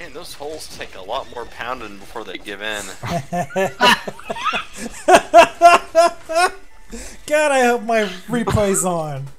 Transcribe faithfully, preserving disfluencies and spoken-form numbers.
Man, those holes take a lot more pounding before they give in. God, I hope my replay's on.